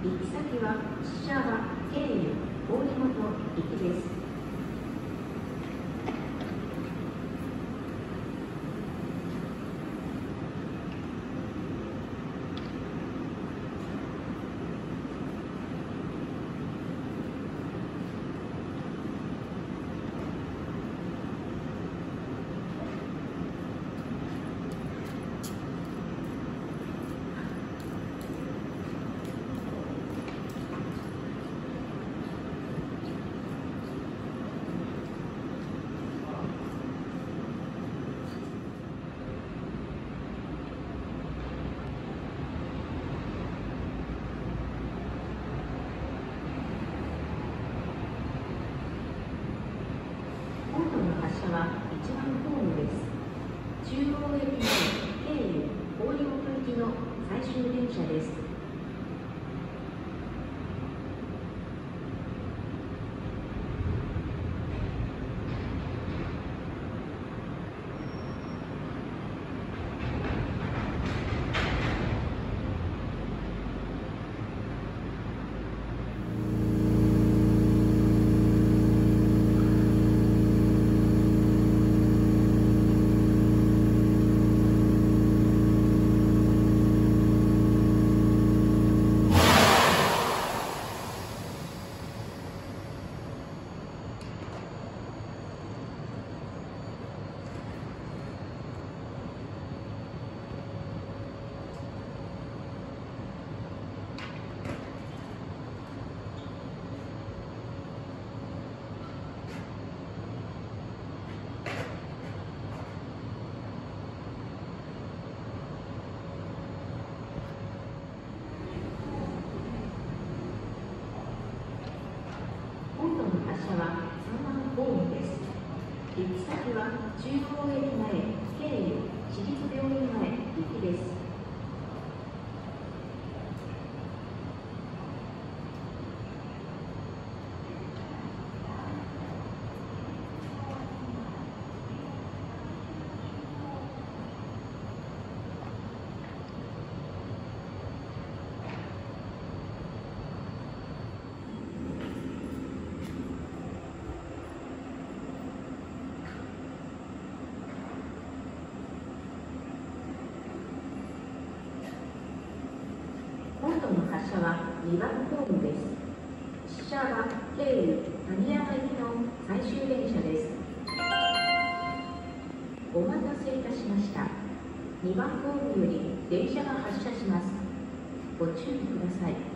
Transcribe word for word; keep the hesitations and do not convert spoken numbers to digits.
行き先は櫛沢経由郡本行きです。今度の発車はいちばんホームです。中央駅前経由郡本行きの最終電車です。今度の発車はさんばんホームです。行き先は中央駅前経由市立病院前行きです。今度の発車はにばんホームです。櫛沢経由谷山行きの最終電車です。お待たせいたしました。にばんホームより電車が発車します。ご注意ください。